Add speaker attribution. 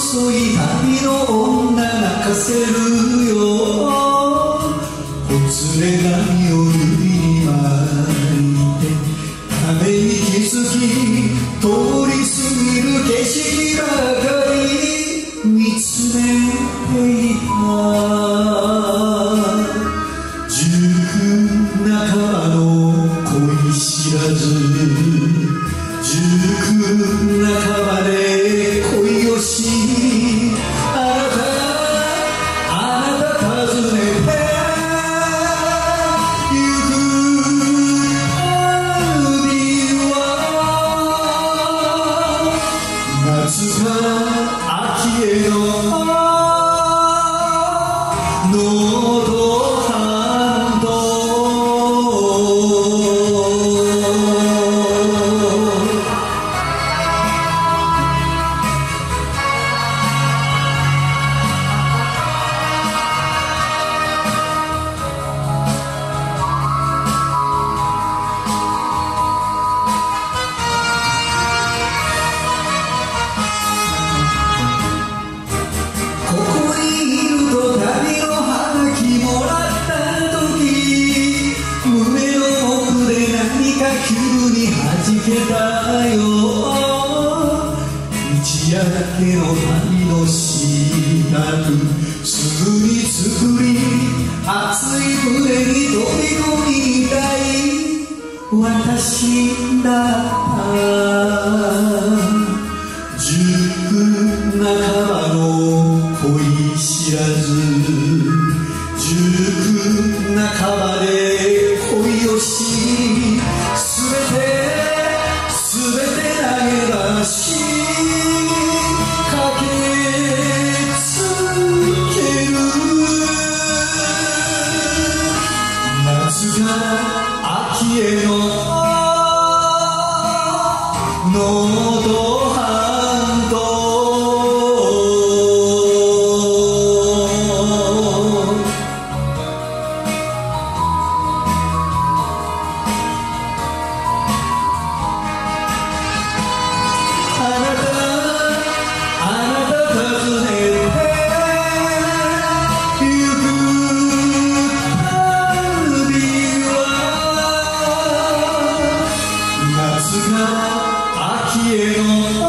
Speaker 1: 遅い旅の女泣かせるよ。ほつれ髪を指に巻いてため息つき通り過ぎる景色ばかり見つめていた。19半ばの恋知らず、19半ばで恋をし、あなた訪ねてゆく旅は夏から秋への能登半島。急に弾けたよ。一夜だけの旅の支度すぐに作り、熱い船に飛び込みたい私だった。19半ばの恋知らず、19半ばで恋をし、すべて投げ出し駆けつける。夏が秋への能登半島。夏が秋への